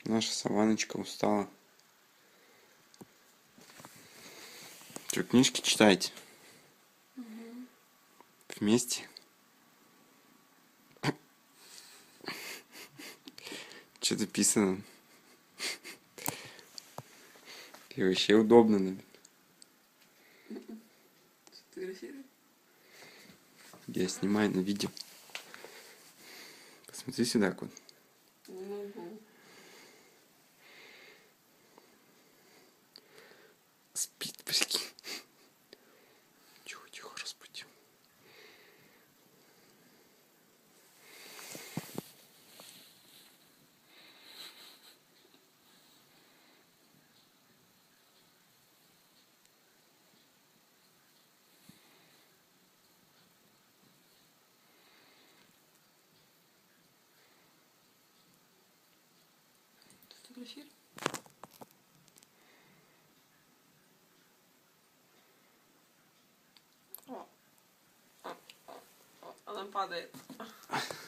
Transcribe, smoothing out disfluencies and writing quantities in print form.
Наша Саваночка устала. Что, книжки читаете? Вместе? Что-то писано. И вообще удобно, наверное. Фотографируй. Я снимаю на видео. Посмотри сюда, кот. Не могу. Спит, прикинь. Тихо, разбудил. Фотографируй. Она падает.